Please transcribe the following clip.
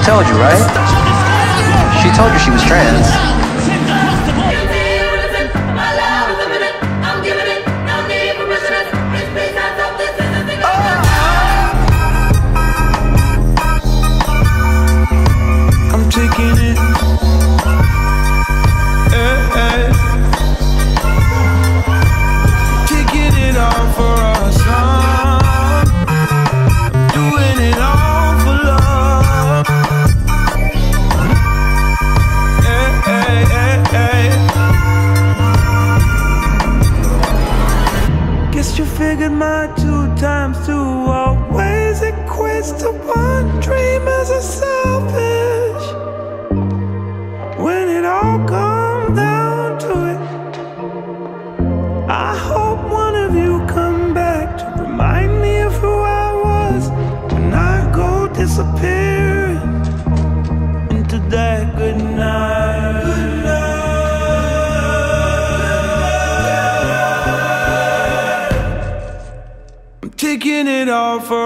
told you, right? She told you she was trans. I'm taking it. Taking it all for us, doing it all for love. Guess you figured my 2 times 2 always equates to 1 dream as a selfish. When it all comes down to it, I hope one of you come back to remind me of who I was when I go disappearing into that good night. Good night. I'm taking it all for